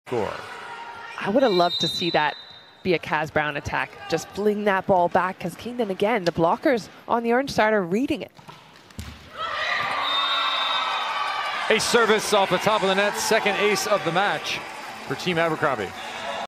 score. I would have loved to see that be a Kaz Brown attack. Just fling that ball back, because Kingdon, again, the blockers on the orange side are reading it. Ace service off the top of the net, second ace of the match for Team Abercrombie.